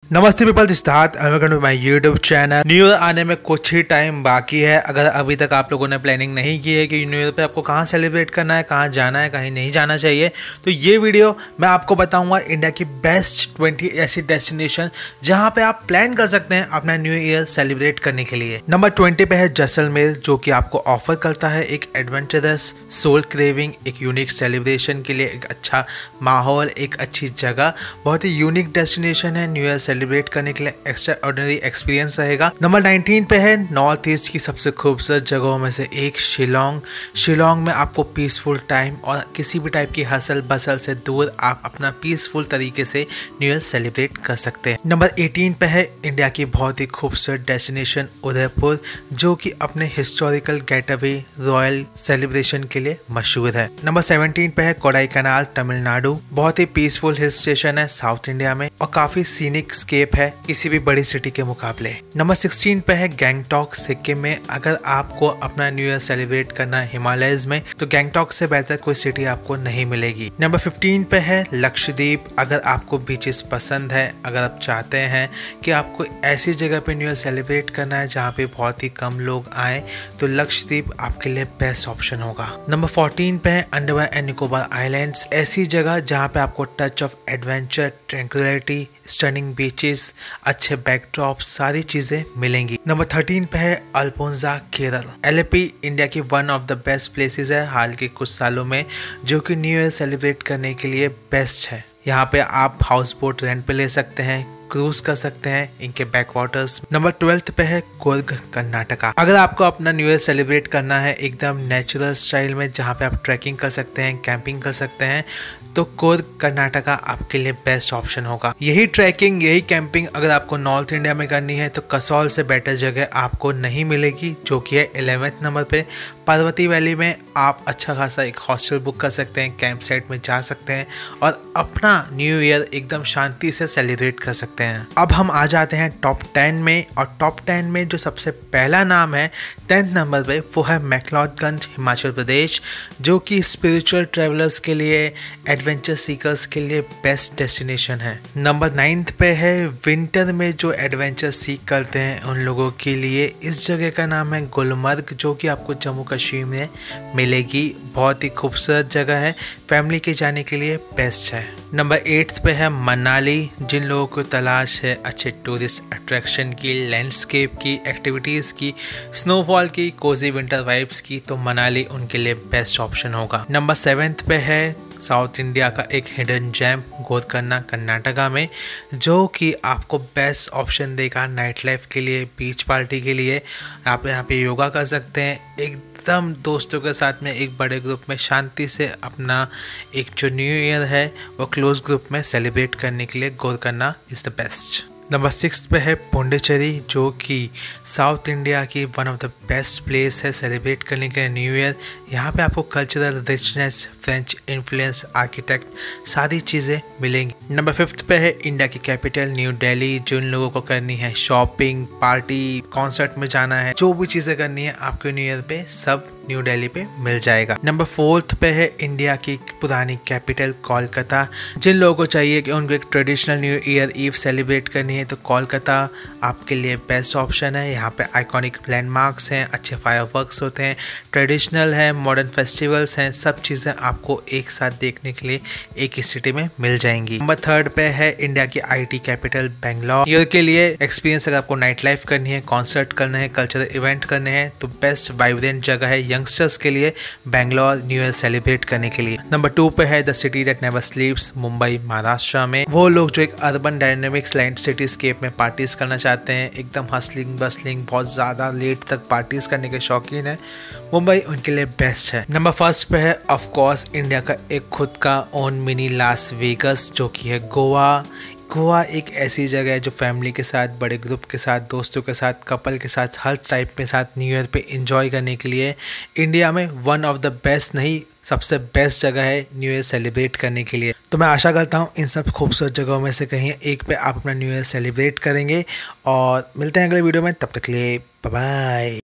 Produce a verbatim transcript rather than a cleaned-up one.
नमस्ते people, this that welcome to my YouTube channel. New Year आने में कुछ ही टाइम बाकी है। अगर अभी तक आप लोगों ने प्लानिंग नहीं की है कि न्यू ईयर पे आपको कहाँ सेलिब्रेट करना है, कहाँ जाना है, कहीं नहीं जाना चाहिए, तो ये वीडियो मैं आपको बताऊंगा इंडिया की बेस्ट ट्वेंटी ऐसी डेस्टिनेशन जहाँ पे आप प्लान कर सकते हैं अपना न्यू ईयर सेलिब्रेट करने के लिए। नंबर ट्वेंटी पे है जैसलमेर, जो कि आपको ऑफर करता है एक एडवेंचरस, सोल क्रेविंग, एक यूनिक सेलिब्रेशन के लिए एक अच्छा माहौल, एक अच्छी जगह, बहुत ही यूनिक डेस्टिनेशन है। न्यू ईयर सेलिब्रेट करने के लिए एक्स्ट्रा ऑर्डिनरी एक्सपीरियंस रहेगा। नंबर नाइनटीन पे है नॉर्थ ईस्ट की सबसे खूबसूरत जगहों में से एक शिलोंग। शिलोंग में आपको पीसफुल टाइम और किसी भी टाइप की हसल बसल से दूर आप अपना पीसफुल तरीके से न्यू ईयर सेलिब्रेट कर सकते हैं। नंबर एटीन पे है इंडिया की बहुत ही खूबसूरत डेस्टिनेशन उदयपुर, जो कि अपने हिस्टोरिकल गेटअवे रॉयल सेलिब्रेशन के लिए मशहूर है। नंबर सेवनटीन पे है कोडाईकनाल, तमिलनाडु। बहुत ही पीसफुल हिल स्टेशन है साउथ इंडिया में और काफी सीनिक स्केप है किसी भी बड़ी सिटी के मुकाबले। नंबर सिक्सटीन पे है गैंगटॉक, सिक्किम में। अगर आपको अपना न्यू ईयर सेलिब्रेट करना है हिमालयज में, तो गैंगटॉक से बेहतर कोई सिटी आपको नहीं मिलेगी। नंबर फिफ्टीन पे है लक्षद्वीप। अगर आपको बीचेस पसंद है, अगर आप चाहते हैं कि आपको ऐसी जगह पे न्यू ईयर सेलिब्रेट करना है जहाँ पे बहुत ही कम लोग आए, तो लक्षद्वीप आपके लिए बेस्ट ऑप्शन होगा। नंबर फोर्टीन पे है अंडमान एंड निकोबार आइलैंड्स, ऐसी जगह जहाँ पे आपको touch of adventure, tranquillity, stunning beaches, अच्छे बैकड्रॉप, सारी चीजें मिलेंगी। नंबर थर्टीन पे है अल्पोंजा, केरल। एलेपी इंडिया की one of the best places है हाल के कुछ सालों में, जो कि न्यू ईयर सेलिब्रेट करने के लिए बेस्ट है। यहाँ पे आप हाउस बोट रेंट पे ले सकते हैं, क्रूज कर सकते हैं इनके बैक वाटर्स। नंबर ट्वेल्थ पे है कुर्ग, कर्नाटका। अगर आपको अपना न्यू ईयर सेलिब्रेट करना है एकदम नेचुरल स्टाइल में, जहाँ पे आप ट्रैकिंग कर सकते हैं, कैंपिंग कर सकते हैं, तो कुर्ग, कर्नाटका आपके लिए बेस्ट ऑप्शन होगा। यही ट्रैकिंग, यही कैंपिंग अगर आपको नॉर्थ इंडिया में करनी है, तो कसौल से बेटर जगह आपको नहीं मिलेगी, जो कि है इलेवेंथ नंबर पे। पार्वती वैली में आप अच्छा खासा एक हॉस्टल बुक कर सकते हैं, कैंप साइट में जा सकते हैं और अपना न्यू ईयर एकदम शांति से सेलिब्रेट कर सकते हैं। अब हम आ जाते हैं टॉप टेन में, और टॉप टेन में जो सबसे पहला नाम है टेंथ नंबर पे, वो है मैक्लोडगंज, हिमाचल प्रदेश, जो कि स्पिरिचुअल ट्रेवलर्स के लिए, एडवेंचर सीकर्स के लिए बेस्ट डेस्टिनेशन है। नंबर नाइन्थ पे है विंटर में जो एडवेंचर सीक करते हैं उन लोगों के लिए, इस जगह का नाम है गुलमर्ग, जो कि आपको जम्मू कश्मीर में मिलेगी। बहुत ही खूबसूरत जगह है, फैमिली के जाने के लिए बेस्ट है। नंबर एट्थ पे है मनाली। जिन लोगों को तलाश है अच्छे टूरिस्ट अट्रैक्शन की, लैंडस्केप की, एक्टिविटीज़ की, स्नोफॉल की, कोजी विंटर वाइब्स की, तो मनाली उनके लिए बेस्ट ऑप्शन होगा। नंबर सेवेंथ पे है साउथ इंडिया का एक हिडन जैम, गोकर्णा, कर्नाटका में, जो कि आपको बेस्ट ऑप्शन देगा नाइट लाइफ के लिए, बीच पार्टी के लिए। आप यहाँ पे योगा कर सकते हैं, एकदम दोस्तों के साथ में एक बड़े ग्रुप में शांति से अपना एक जो न्यू ईयर है वो क्लोज ग्रुप में सेलिब्रेट करने के लिए Gokarna is the best. Number six पे है पुंडुचेरी, जो कि साउथ इंडिया की one of the best place है सेलिब्रेट करने के लिए न्यू ईयर। यहाँ पे आपको cultural richness, French influence, architect, सारी चीज़ें मिलेंगी। नंबर फिफ्थ पे है इंडिया की कैपिटल न्यू दिल्ली। जिन लोगों को करनी है शॉपिंग, पार्टी, कॉन्सर्ट में जाना है, जो भी चीज़ें करनी है आपको न्यू ईयर पे, सब न्यू दिल्ली पे मिल जाएगा। नंबर फोर्थ पे है इंडिया की पुरानी कैपिटल कोलकाता। जिन लोगों को चाहिए कि उनको एक traditional New Year eve celebrate करनी है, तो कोलकाता आपके लिए बेस्ट ऑप्शन है। यहाँ पे आइकॉनिक लैंडमार्क्स हैं, अच्छे फायरवर्क्स होते हैं, ट्रेडिशनल है, मॉडर्न फेस्टिवल्स हैं, सब चीज़ें आपको एक साथ देखने के लिए एक ही सिटी में मिल जाएंगी। नंबर थर्ड पे है इंडिया की आईटी कैपिटल बेंगलोर। ईयर के लिए एक्सपीरियंस, अगर आपको नाइट लाइफ करनी है, कॉन्सर्ट करना है, कल्चरल इवेंट करने हैं, तो बेस्ट वाइब्रेंट जगह है यंगस्टर्स के लिए बेंगलोर न्यू ईयर सेलिब्रेट करने के लिए। नंबर टू पे है the city that never sleeps, Mumbai, Maharashtra में। वो लोग जो एक urban dynamics land cityscape में पार्टीज करना चाहते हैं, एकदम हसलिंग बसलिंग, बहुत ज़्यादा लेट तक पार्टीज करने के शौकीन है, मुंबई उनके लिए बेस्ट है। नंबर फर्स्ट पे है ऑफ कोर्स इंडिया का एक खुद का ओन मिनी लास वेगस, जो कि है गोवा। गोवा एक ऐसी जगह है जो फैमिली के साथ, बड़े ग्रुप के साथ, दोस्तों के साथ, कपल के साथ, हर टाइप के साथ न्यू ईयर पे एंजॉय करने के लिए इंडिया में वन ऑफ द बेस्ट नहीं सबसे बेस्ट जगह है न्यू ईयर सेलिब्रेट करने के लिए। तो मैं आशा करता हूँ इन सब खूबसूरत जगहों में से कहीं एक पे आप अपना न्यू ईयर सेलिब्रेट करेंगे, और मिलते हैं अगले वीडियो में। तब तक के लिए बाय बाय।